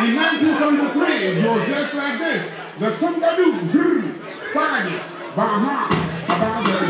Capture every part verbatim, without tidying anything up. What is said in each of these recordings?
In nineteen seventy-three, it was just like this. The Sangadu, Paradise, Baha, about the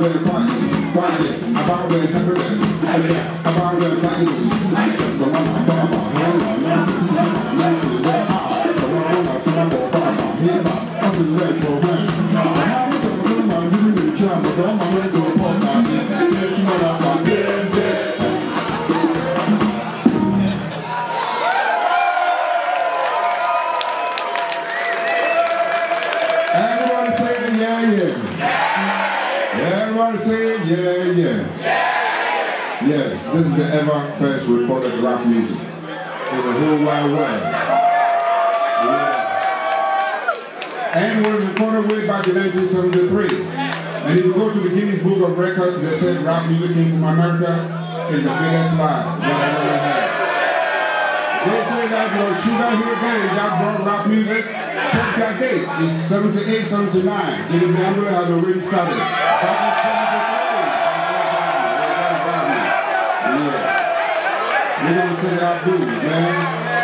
the quietness, quietness, about the happiness, about the values. So I'm a farmer, I'm a to the heart, so I'm a sample farmer, hip hop, that's the red program. So I'm a farmer, I'm giving you a try, but I'm going to go for that. It's not about them, everybody say yeah, yeah. Everybody say yeah, yeah. Yes, this is the ever first recorded rap music in the whole wide world. Yeah. And was recorded way back in nineteen seventy-three. And if you go to the Guinness Book of Records, they said rap music came from America is the biggest lie that I ever had. They say that was Sugar Hill Gang that brought rap music. Check that date. It's seventy-eight, seventy-nine. James Ambolley has already started. Back in seventy-three. Yeah. We're going to say our blues, man.